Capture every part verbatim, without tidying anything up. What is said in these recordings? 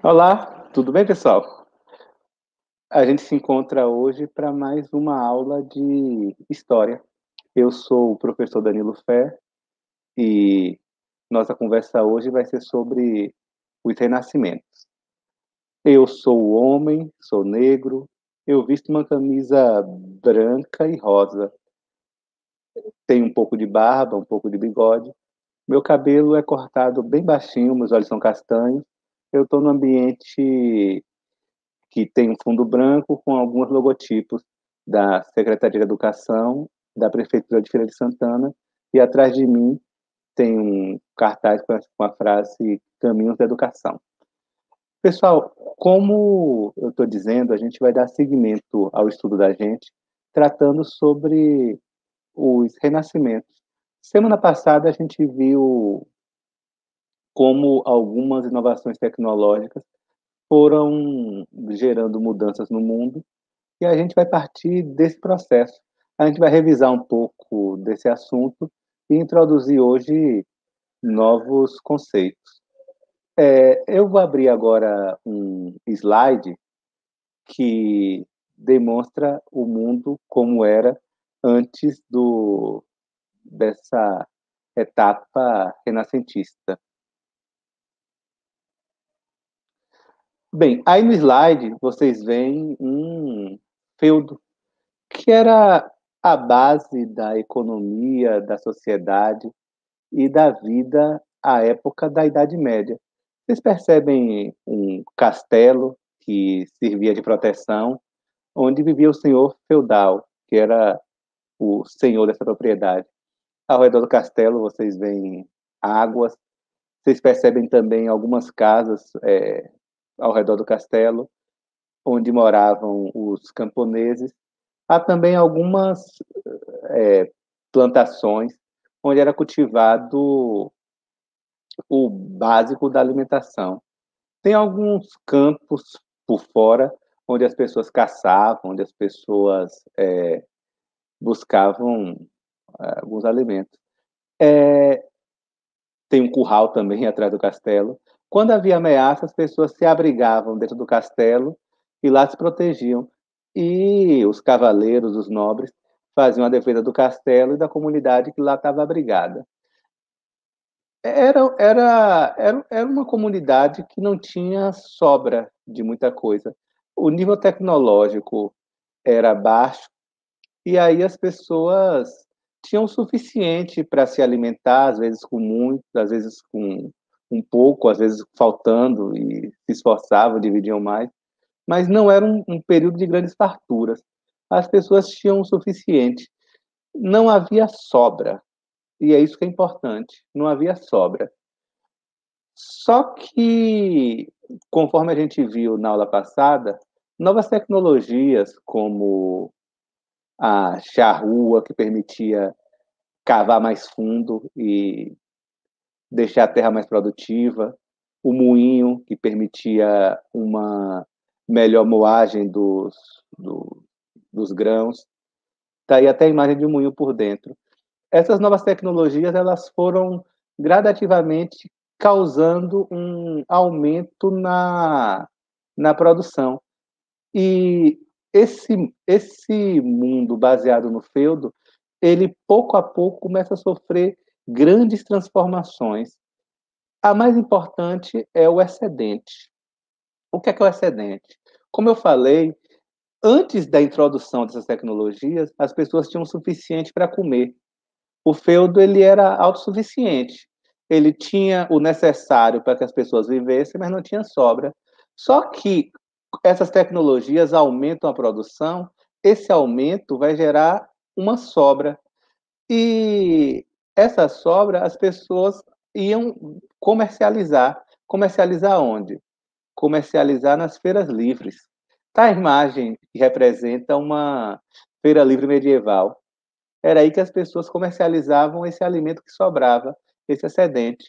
Olá, tudo bem, pessoal? A gente se encontra hoje para mais uma aula de história. Eu sou o professor Danilo Fé e nossa conversa hoje vai ser sobre os renascimentos. Eu sou o homem, sou negro, eu visto uma camisa branca e rosa, tenho um pouco de barba, um pouco de bigode, meu cabelo é cortado bem baixinho, meus olhos são castanhos, eu estou no ambiente que tem um fundo branco com alguns logotipos da Secretaria de Educação, da Prefeitura de Feira de Santana, e atrás de mim tem um cartaz com a frase Caminhos da Educação. Pessoal, como eu estou dizendo, a gente vai dar seguimento ao estudo da gente, tratando sobre os renascimentos. Semana passada a gente viu como algumas inovações tecnológicas foram gerando mudanças no mundo. E a gente vai partir desse processo. A gente vai revisar um pouco desse assunto e introduzir hoje novos conceitos. É, eu vou abrir agora um slide que demonstra o mundo como era antes do, dessa etapa renascentista. Bem, aí no slide vocês veem um feudo que era a base da economia, da sociedade e da vida à época da Idade Média. Vocês percebem um castelo que servia de proteção, onde vivia o senhor feudal, que era o senhor dessa propriedade. Ao redor do castelo vocês veem águas, vocês percebem também algumas casas é, ao redor do castelo, onde moravam os camponeses. Há também algumas é, plantações onde era cultivado o básico da alimentação. Tem alguns campos por fora onde as pessoas caçavam, onde as pessoas é, buscavam é, alguns alimentos. É, tem um curral também atrás do castelo. Quando havia ameaça, as pessoas se abrigavam dentro do castelo e lá se protegiam. E os cavaleiros, os nobres, faziam a defesa do castelo e da comunidade que lá estava abrigada. Era, era, era, era uma comunidade que não tinha sobra de muita coisa. O nível tecnológico era baixo e aí as pessoas tinham o suficiente para se alimentar, às vezes com muito, às vezes com um pouco, às vezes faltando e se esforçavam, dividiam mais, mas não era um, um período de grandes farturas. As pessoas tinham o suficiente. Não havia sobra. E é isso que é importante. Não havia sobra. Só que, conforme a gente viu na aula passada, novas tecnologias como a charrua, que permitia cavar mais fundo e deixar a terra mais produtiva, o moinho, que permitia uma melhor moagem dos, do, dos grãos. Está aí até a imagem de um moinho por dentro. Essas novas tecnologias elas foram gradativamente causando um aumento na, na produção. E esse, esse mundo baseado no feudo, ele pouco a pouco começa a sofrer grandes transformações. A mais importante é o excedente. O que é, que é o excedente? Como eu falei, antes da introdução dessas tecnologias, as pessoas tinham o suficiente para comer. O feudo ele era autossuficiente. Ele tinha o necessário para que as pessoas vivessem, mas não tinha sobra. Só que essas tecnologias aumentam a produção, esse aumento vai gerar uma sobra. E essa sobra as pessoas iam comercializar. Comercializar onde? Comercializar nas feiras livres. Tá a imagem que representa uma feira livre medieval. Era aí que as pessoas comercializavam esse alimento que sobrava, esse excedente.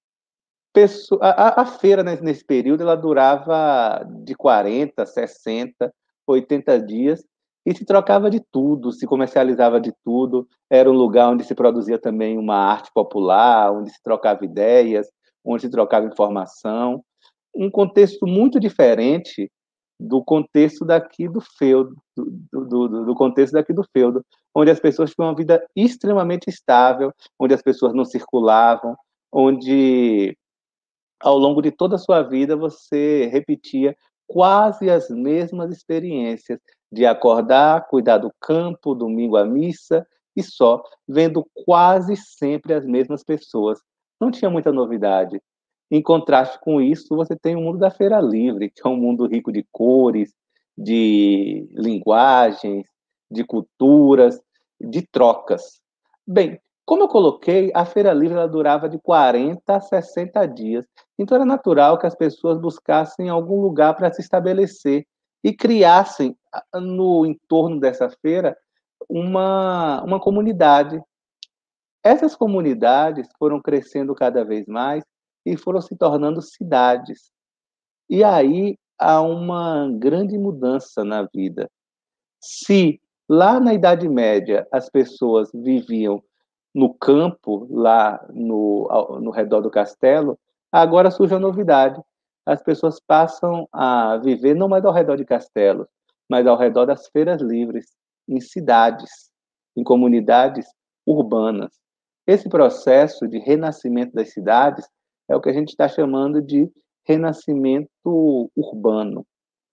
A, a feira, né, nesse período, ela durava de quarenta, sessenta, oitenta dias e se trocava de tudo, se comercializava de tudo. Era um lugar onde se produzia também uma arte popular, onde se trocava ideias, onde se trocava informação. um contexto muito diferente do contexto daqui do feudo, do do do contexto daqui do feudo, onde as pessoas tinham uma vida extremamente estável, onde as pessoas não circulavam, onde ao longo de toda a sua vida você repetia quase as mesmas experiências, de acordar, cuidar do campo, domingo à missa e só, vendo quase sempre as mesmas pessoas. Não tinha muita novidade. Em contraste com isso, você tem o mundo da feira livre, que é um mundo rico de cores, de linguagens, de culturas, de trocas. Bem, como eu coloquei, a feira livre ela durava de quarenta a sessenta dias, então era natural que as pessoas buscassem algum lugar para se estabelecer e criassem a no entorno dessa feira uma uma comunidade. Essas comunidades foram crescendo cada vez mais e foram se tornando cidades. E aí há uma grande mudança na vida. Se lá na Idade Média as pessoas viviam no campo, lá no ao no redor do castelo, agora surge a novidade. As pessoas passam a viver não mais ao redor de castelos, mas ao redor das feiras livres, em cidades, em comunidades urbanas. Esse processo de renascimento das cidades é o que a gente está chamando de renascimento urbano.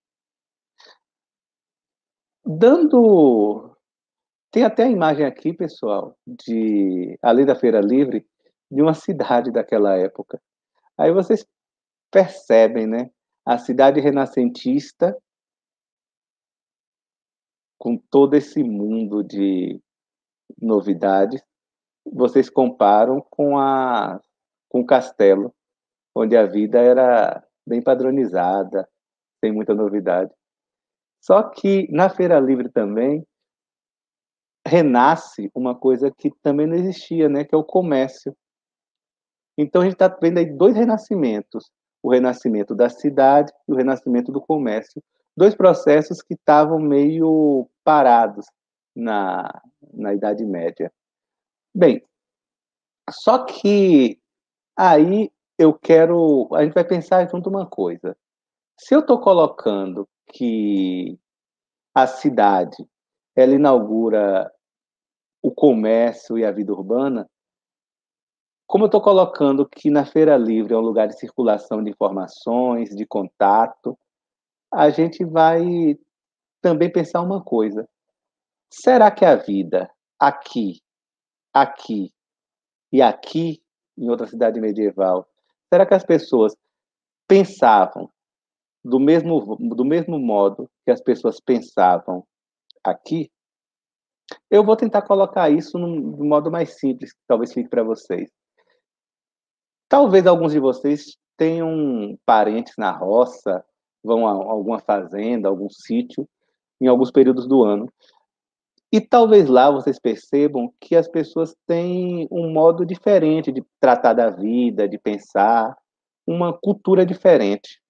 Dando Tem até a imagem aqui, pessoal, de além da feira livre, de uma cidade daquela época. Aí vocês percebem, né, a cidade renascentista com todo esse mundo de novidades, vocês comparam com a com o castelo, onde a vida era bem padronizada, sem muita novidade. Só que na feira livre também renasce uma coisa que também não existia, né, que é o comércio. Então a gente está vendo aí dois renascimentos, o renascimento da cidade e o renascimento do comércio, dois processos que estavam meio parados na na Idade Média. Bem, só que aí eu quero a gente vai pensar junto uma coisa, se eu estou colocando que a cidade, ela inaugura o comércio e a vida urbana, como eu estou colocando que na feira livre é um lugar de circulação de informações, de contato, a gente vai também pensar uma coisa: será que a vida aqui, aqui e aqui, em outra cidade medieval, será que as pessoas pensavam do mesmo do mesmo modo que as pessoas pensavam aqui? Eu vou tentar colocar isso num de um modo mais simples, que talvez fique para vocês. Talvez alguns de vocês tenham parentes na roça, vão a alguma fazenda, algum sítio, em alguns períodos do ano. E talvez lá vocês percebam que as pessoas têm um modo diferente de tratar da vida, de pensar, uma cultura diferente.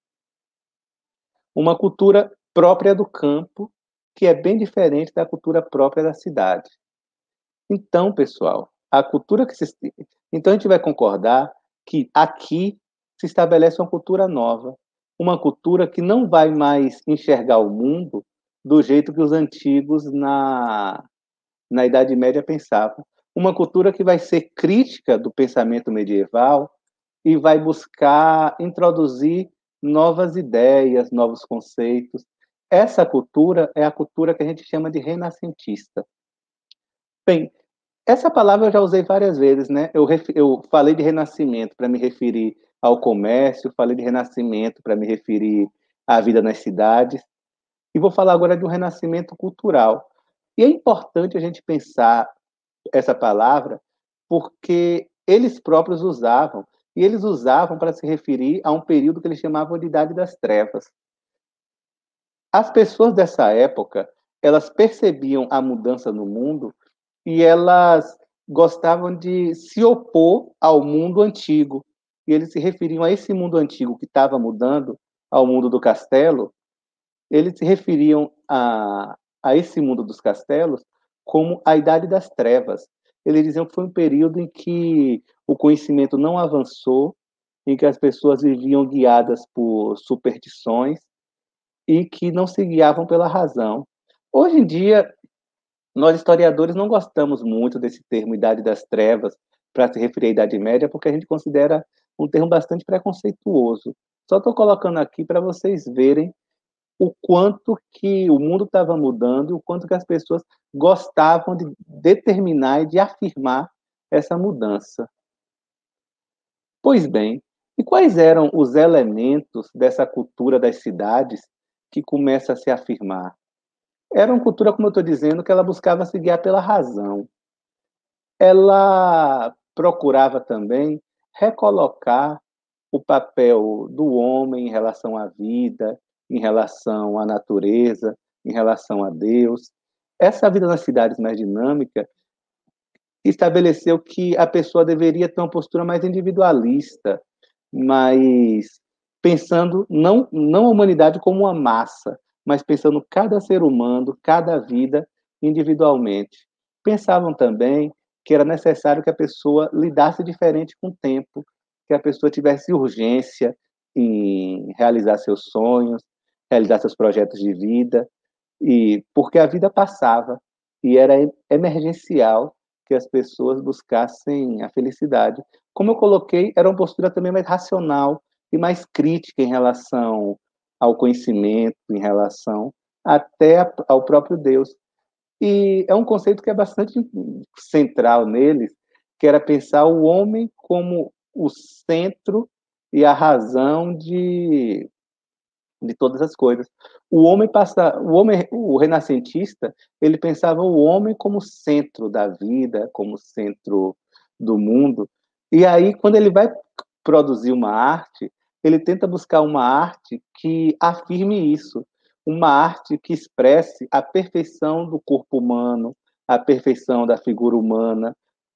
Uma cultura própria do campo, que é bem diferente da cultura própria da cidade. Então, pessoal, a cultura que se então a gente vai concordar que aqui se estabelece uma cultura nova, uma cultura que não vai mais enxergar o mundo do jeito que os antigos na na Idade Média pensavam. Uma cultura que vai ser crítica do pensamento medieval e vai buscar introduzir novas ideias, novos conceitos. Essa cultura é a cultura que a gente chama de renascentista. Bem, essa palavra eu já usei várias vezes, né, eu ref eu falei de renascimento para me referir ao comércio, falei de renascimento para me referir à vida nas cidades, e vou falar agora de um renascimento cultural. E é importante a gente pensar essa palavra, porque eles próprios usavam, e eles usavam para se referir a um período que eles chamavam de Idade das Trevas. As pessoas dessa época, elas percebiam a mudança no mundo e elas gostavam de se opor ao mundo antigo. E eles se referiam a esse mundo antigo que estava mudando, ao mundo do castelo, eles se referiam a a esse mundo dos castelos como a Idade das Trevas. Eles diziam que foi um período em que o conhecimento não avançou, em que as pessoas viviam guiadas por superstições e que não se guiavam pela razão. Hoje em dia, nós historiadores não gostamos muito desse termo Idade das Trevas para se referir à Idade Média, porque a gente considera um termo bastante preconceituoso. Só estou colocando aqui para vocês verem o quanto que o mundo estava mudando e o quanto que as pessoas gostavam de determinar e de afirmar essa mudança. Pois bem, e quais eram os elementos dessa cultura das cidades que começa a se afirmar? Era uma cultura, como eu estou dizendo, que ela buscava se guiar pela razão. Ela procurava também recolocar o papel do homem em relação à vida, em relação à natureza, em relação a Deus. Essa vida nas cidades mais dinâmica estabeleceu que a pessoa deveria ter uma postura mais individualista, mais pensando não, não a humanidade como uma massa, mas pensando cada ser humano, cada vida individualmente. Pensavam também que era necessário que a pessoa lidasse diferente com o tempo, que a pessoa tivesse urgência em realizar seus sonhos, realizar seus projetos de vida, e porque a vida passava e era emergencial que as pessoas buscassem a felicidade. Como eu coloquei, era uma postura também mais racional e mais crítica em relação ao conhecimento, em relação até ao próprio Deus. E é um conceito que é bastante central neles, que era pensar o homem como o centro e a razão de, de todas as coisas. O homem passa, o homem, o renascentista, ele pensava o homem como centro da vida, como centro do mundo. E aí, quando ele vai produzir uma arte, ele tenta buscar uma arte que afirme isso, uma arte que expresse a perfeição do corpo humano, a perfeição da figura humana,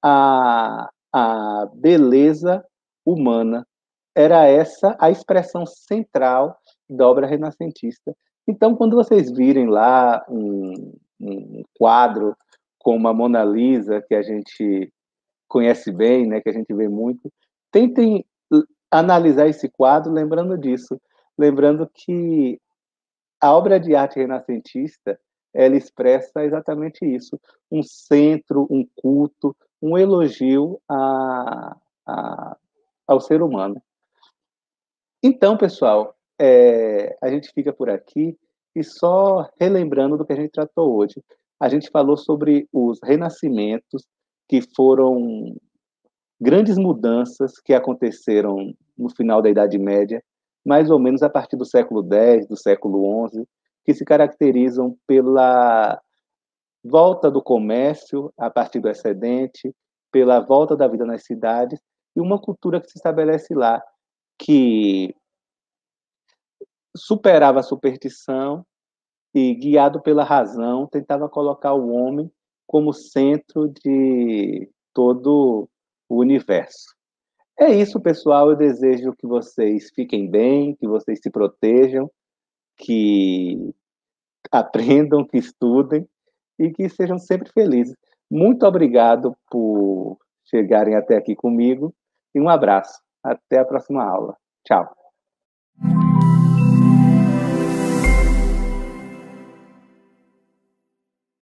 a, a beleza humana. Era essa a expressão central da obra renascentista. Então, quando vocês virem lá um, um quadro como a Mona Lisa, que a gente conhece bem, né, que a gente vê muito, tentem analisar esse quadro lembrando disso, lembrando que a obra de arte renascentista, ela expressa exatamente isso, um centro, um culto, um elogio a, a, ao ser humano. Então, pessoal, é, a gente fica por aqui e só relembrando do que a gente tratou hoje. A gente falou sobre os renascimentos, que foram grandes mudanças que aconteceram no final da Idade Média, mais ou menos a partir do século dez, do século onze, que se caracterizam pela volta do comércio a partir do excedente, pela volta da vida nas cidades e uma cultura que se estabelece lá, que superava a superstição e, guiado pela razão, tentava colocar o homem como centro de todo o universo. É isso, pessoal. Eu desejo que vocês fiquem bem, que vocês se protejam, que aprendam, que estudem e que sejam sempre felizes. Muito obrigado por chegarem até aqui comigo e um abraço. Até a próxima aula. Tchau.